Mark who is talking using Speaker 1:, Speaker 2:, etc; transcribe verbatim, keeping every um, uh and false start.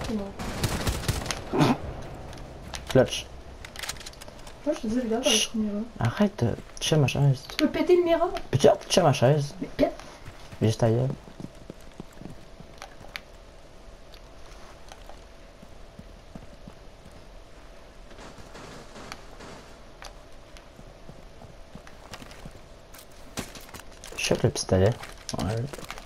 Speaker 1: C'est bon.
Speaker 2: Clutch.
Speaker 1: Moi je te dis, regarde avec le miroir.
Speaker 2: Arrête de toucher ma chaise.
Speaker 1: Tu peux péter le miroir?
Speaker 2: Peux-tu arrêter de toucher ma chaise?
Speaker 1: Mais pète!
Speaker 2: Juste ta gueule. Je sais que le pistolet. Ouais.